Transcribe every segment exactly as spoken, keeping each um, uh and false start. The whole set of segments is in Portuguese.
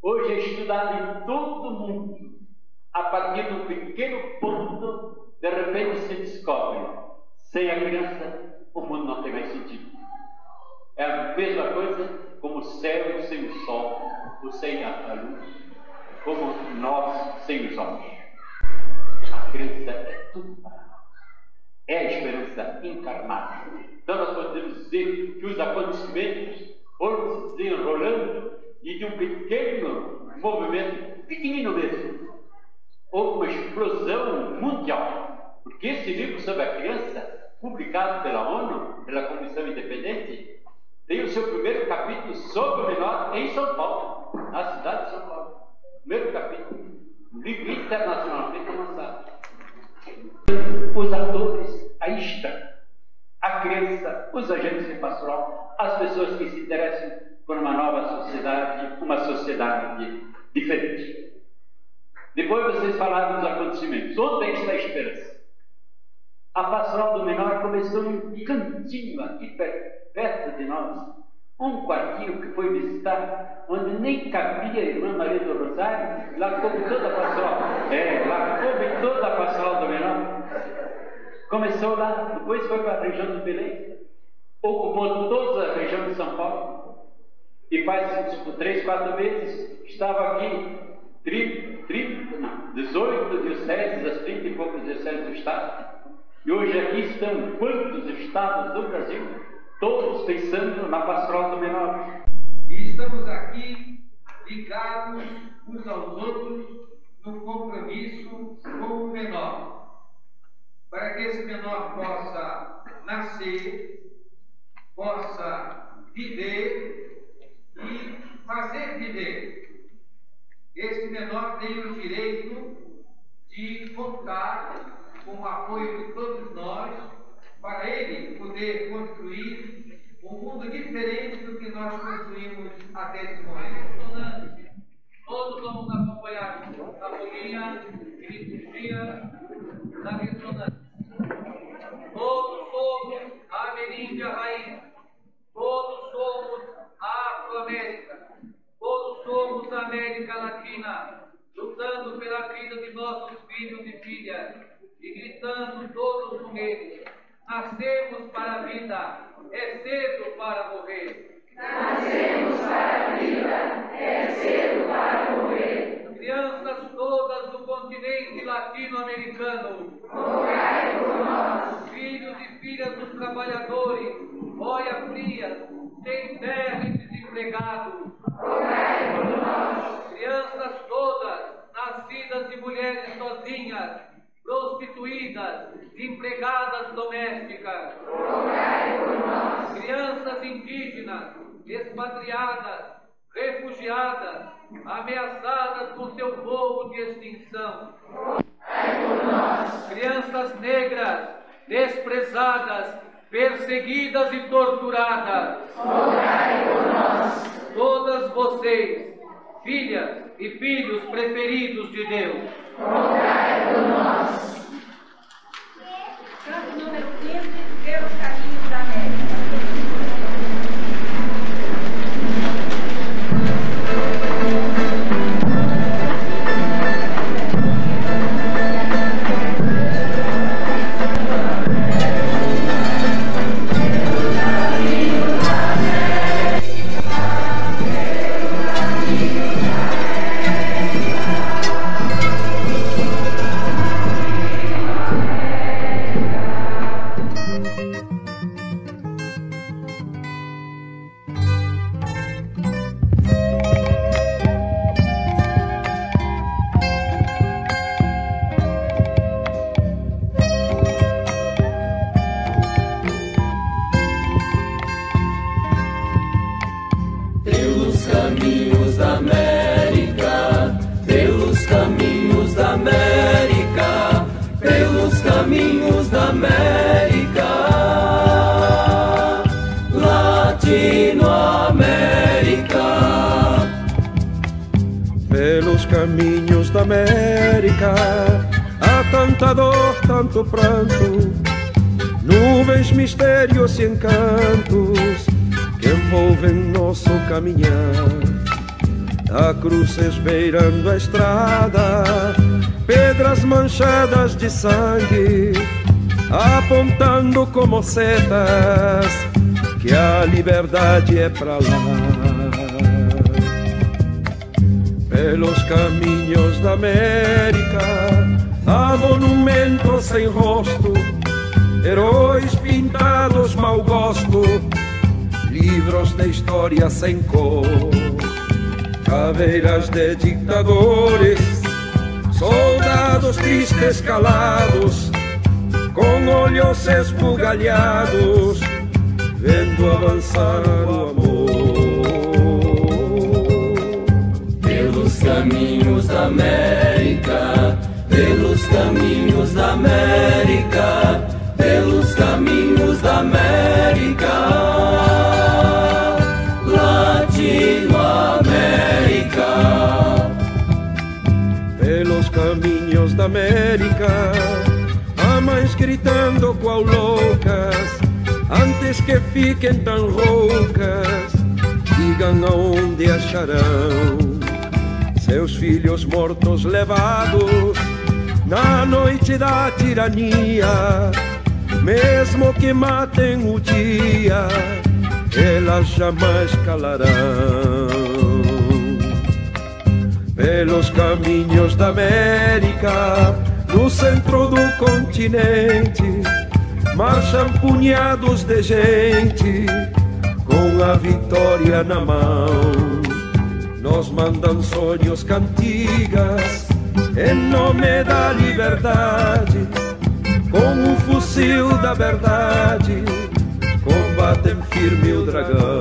hoje é estudado em todo o mundo. A partir de um pequeno ponto, de repente se descobre: sem a criança, o mundo não tem mais sentido. É a mesma coisa como o céu sem o sol, ou sem a luz, como nós sem os homens. A criança é tudo para nós. É a esperança encarnada. Então nós podemos dizer que os acontecimentos foram se desenrolando e de um pequeno movimento, pequenino mesmo, houve uma explosão mundial. Porque esse livro sobre a criança, publicado pela ONU, pela Comissão Independente, tem o seu primeiro capítulo sobre o menor em São Paulo, na cidade de São Paulo. Primeiro capítulo, um livro internacionalmente lançado. Os atores, a extra, a criança, os agentes de pastoral, as pessoas que se interessam por uma nova sociedade, uma sociedade diferente. Depois vocês falaram dos acontecimentos. Onde é que está a esperança? A pastoral do menor começou num cantinho aqui perto de nós, um quartinho que foi visitar, onde nem cabia a irmã Maria do Rosário. Lá coube toda a pastoral. É, lá coube toda a pastoral do menor. Começou lá, depois foi para a região do Belém, ocupou toda a região de São Paulo, e faz tipo, três, quatro meses estava aqui, trinta, trinta, não, dezoito dioceses, as trinta e poucos dioceses do Estado, e hoje aqui estão quantos estados do Brasil, todos pensando na pastoral do menor. E estamos aqui ligados uns aos outros no compromisso com o menor, para que esse menor possa nascer, possa viver e fazer viver. Este menor tem o direito de contar com o apoio de todos nós, para ele poder construir um mundo diferente do que nós construímos até esse momento. Todos vamos acompanhar a folia e liturgia da ressonância. Todos somos a ameríndia raiz, todos somos a Afro-América, todos somos a América Latina, lutando pela vida de nossos filhos e filhas e gritando todos com eles: nascemos para a vida, é cedo para morrer. Nascemos para a vida, é cedo para morrer. Crianças todas do continente latino-americano, rogai por nós. Filhos e filhas dos trabalhadores, boia frias, sem terra e desempregados, rogai por nós. Crianças todas, nascidas de mulheres sozinhas, prostituídas, empregadas domésticas, rogai por nós. Crianças indígenas, expatriadas, refugiadas, ameaçadas com seu voo de extinção. Rogai por nós. Crianças negras, desprezadas, perseguidas e torturadas. Rogai por nós. Todas vocês, filhas e filhos preferidos de Deus, rogai por nós. Canto número quinze, pelos caminhos da América. Caminhos da América, há tanta dor, tanto pranto, nuvens, mistérios e encantos que envolvem nosso caminhar. há cruces beirando a estrada, pedras manchadas de sangue, apontando como setas que a liberdade é pra lá. Pelos caminhos da América há monumentos sem rosto, heróis pintados mau gosto, livros de história sem cor, caveiras de ditadores, soldados tristes calados, com olhos esbugalhados, vendo avançar o amor. Pelos caminhos da América, pelos caminhos da América, pelos caminhos da América, Latinoamérica. Pelos caminhos da América, há mães gritando qual loucas, antes que fiquem tão roucas, digam aonde acharão seus filhos mortos levados na noite da tirania. Mesmo que matem o dia, elas jamais calarão. Pelos caminhos da América, no centro do continente, marcham punhados de gente com a vitória na mão. Nos mandam sonhos, cantigas em nome da liberdade, com o fuzil da verdade combatem firme o dragão.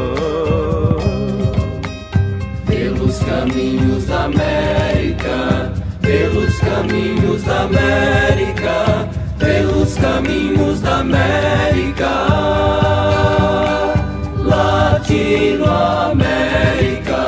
Pelos caminhos da América, pelos caminhos da América, pelos caminhos da América, Latinoamérica.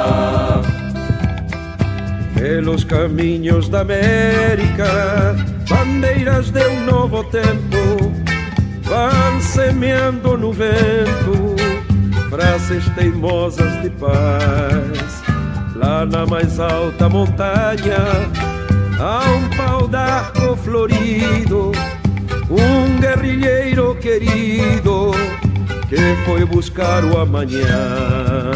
Pelos caminhos da América, bandeiras de um novo tempo vão semeando no vento frases teimosas de paz. Lá na mais alta montanha há um pau d'arco florido, um guerrilheiro querido que foi buscar o amanhã.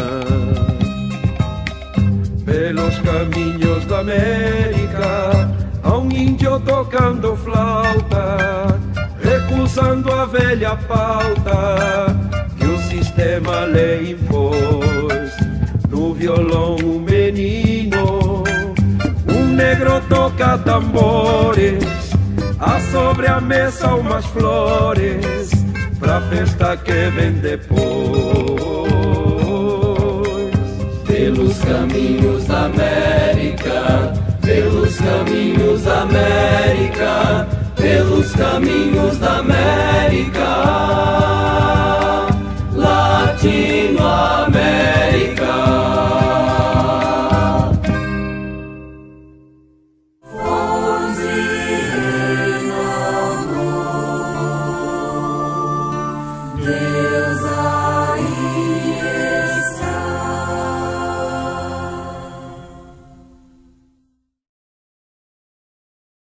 Pelos caminhos da América há um índio tocando flauta, recusando a velha pauta que o sistema lhe impôs. No violão um menino, um negro toca tambores, há sobre a mesa umas flores pra festa que vem depois. Pelos caminhos da América,